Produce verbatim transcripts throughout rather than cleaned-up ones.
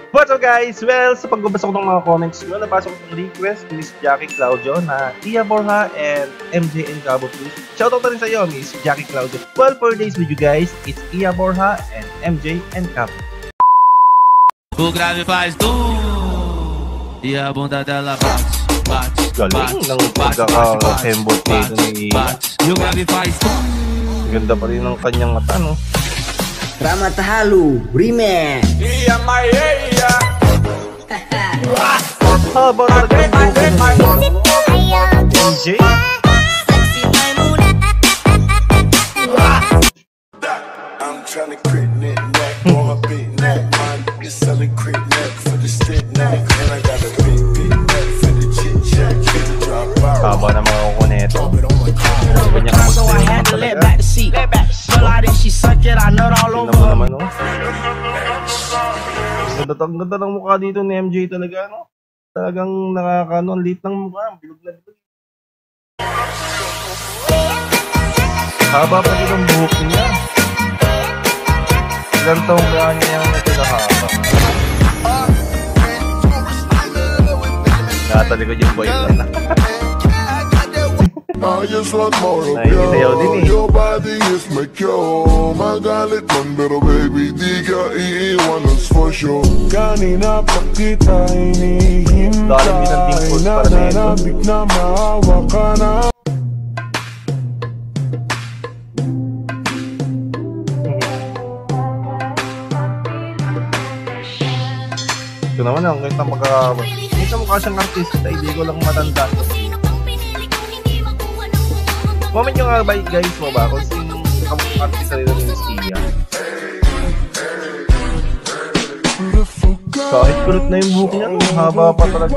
What's up guys? Well, sa pagbabasa ko ng mga comments nyo, nabasa ko ng request ni Miss Jackie Claudio na Tia Borja and M J and Gabo please. Shoutout na rin sa iyo, Miss Jackie Claudio. Well, for today's video guys, it's Tia Borja and M J and Gabo. O grave faz tu e a bunda dela bate, bate, galing ng pagkakakembot nito ni e o grave faz tu. Ganda pa rin ng kanyang mata, no? Ramatahalu, Remix! Iya Maya! Haba talaga yung buko ng M J? I'm trying to crit neck, neck, on a big neck. My niggas selling crit neck for the stick neck. And I got a big, big neck for the chit chat. Drop out. Haba na mga kuko nito. Ganyan ka So I had to let back the seat. Feel like if she suck it, I nut all over her. Naman, no? Ganda, ganda ng mukha dito ni M J talaga, no? Talagang nakakano, ang liit ng mukha, bilog na bilog. Haba pa din ang buhok niya. Ilang taong ba niya yung natinahaba? Natalikod yung boy lang na. I just want more of Naisayaw din eh. your body is my cure. Magalit man pero baby di ka iiwanas for sure. Kanina pa kita hinihintay, nananabik na maawa ka na. Ito naman ang kahit na magkakawa. Hindi ka mukha siyang artista, hindi ko lang matanda. Comment nyo nga ba guys mo ba kung sino kamukha artista rin ng Miss Tia? Kahit kulot na yung buhok niya, haba pa talaga.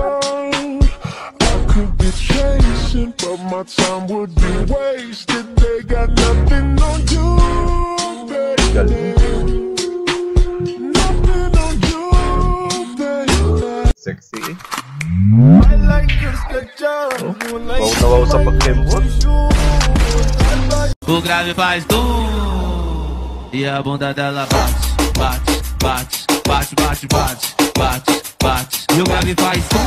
Galing. Sexy eh. Oh, wow na wow sa pagkembot. O grave faz tu e a bunda dela bate, bate, bate, bate, bate, bate, bate, bate. E o grave faz tu.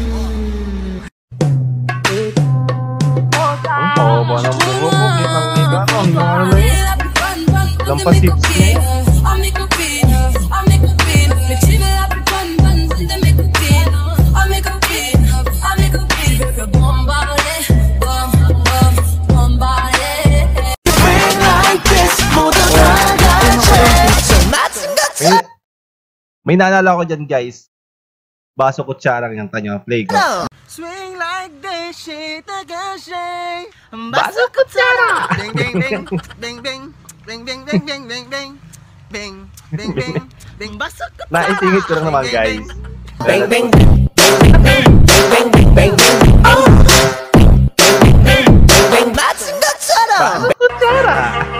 Ang haba ng buhok mo, kitang-kita no, ang mga ano yun. Lampasip niya. May naalala ko dyan guys. Baso kutsarang yung kanya play ko. Swing like this shit again. Baso kutsara! Bing bing bing bing bing bing bing bing bing bing bing bing bing bing bing baso kutsara. Naisingit ko lang naman guys. Bing bing bing bing bing bing bing oh bing bing bing baso kutsara. Baso kutsara!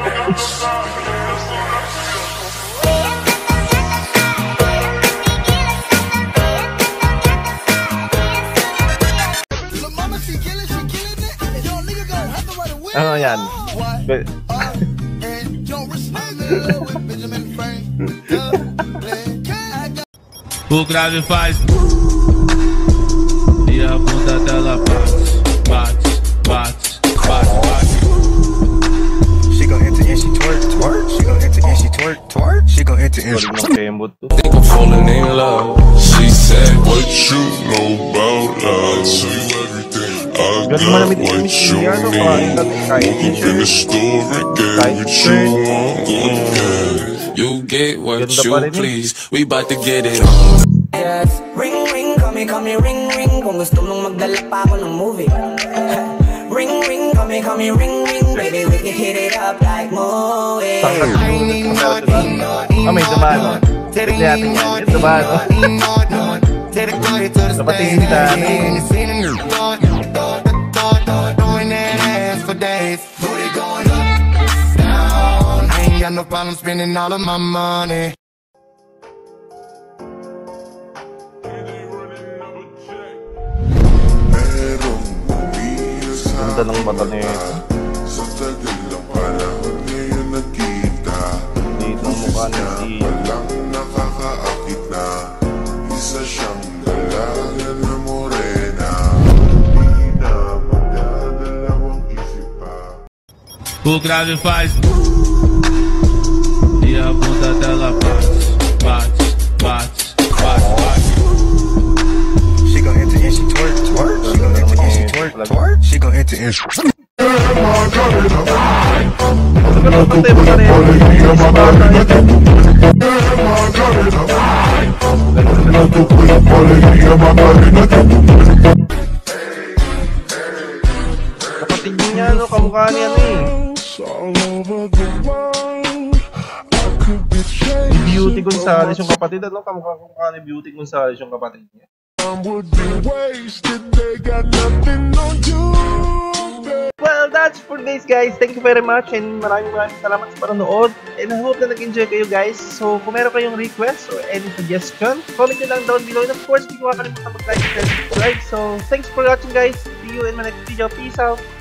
Ano yan? O grave faz e a bunda dela bate, bate, bate, bate, bate. She gon' enter and she twerk, twerk. She gon' enter and she twerk, twerk. She gon' enter and she twerk. Think I'm falling in love. She said, what you know about love? Show you everything. I got what you need. Walk up in the store and get what you want. You get what you please. We bout to get it on. Yes, ring ring, come here, come here, ring ring. Kung gusto mong magdala pa ako ng movie. Ring ring, come here, come here, ring ring. Baby, we can hit it up like movie. Ah, may dumano. Tignan natin yan. Yung dumano. Dapat tingin sa atin. Got no problem spending all of my money. Ganda ng mata niya ito. Dito ang mukha niya. O grave faz e a bunda dela bate, bate, bate, bate, bate. She gon' enter and she twerk, twerk. She gon' enter and she twerk, twerk. She gon' enter and she. Kapatid niya, no? Kamukha niya, no eh. Beauty Gonzales yung kapatid, ano? Kamukha kamukha ni Beauty Gonzales yung kapatid niya. Well, that's for this, guys. Thank you very much and maraming maraming salamat sa panonood. And I hope na nag-enjoy kayo, guys. So, kung meron kayong request or any suggestion, comment nyo lang down below. And of course, hindi ko makalimutan mag-like, share, subscribe. So, thanks for watching, guys. See you in my next video. Peace out.